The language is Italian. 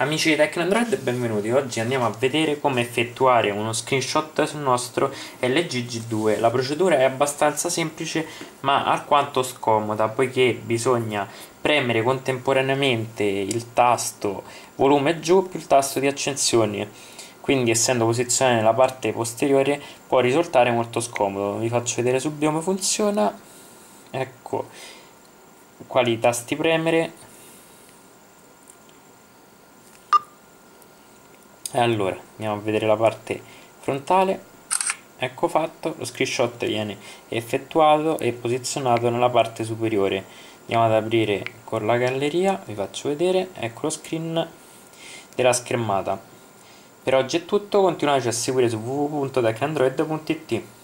Amici di Tecnoandroid, benvenuti. Oggi andiamo a vedere come effettuare uno screenshot sul nostro LG G2. La procedura è abbastanza semplice ma alquanto scomoda, poiché bisogna premere contemporaneamente il tasto volume giù più il tasto di accensione. Quindi, essendo posizionato nella parte posteriore, può risultare molto scomodo. Vi faccio vedere subito come funziona. Ecco quali tasti premere. E allora andiamo a vedere la parte frontale. Ecco fatto, lo screenshot viene effettuato e posizionato nella parte superiore. Andiamo ad aprire con la galleria, vi faccio vedere, ecco lo screen della schermata. Per oggi è tutto, continuate a seguire su www.tecnoandroid.it.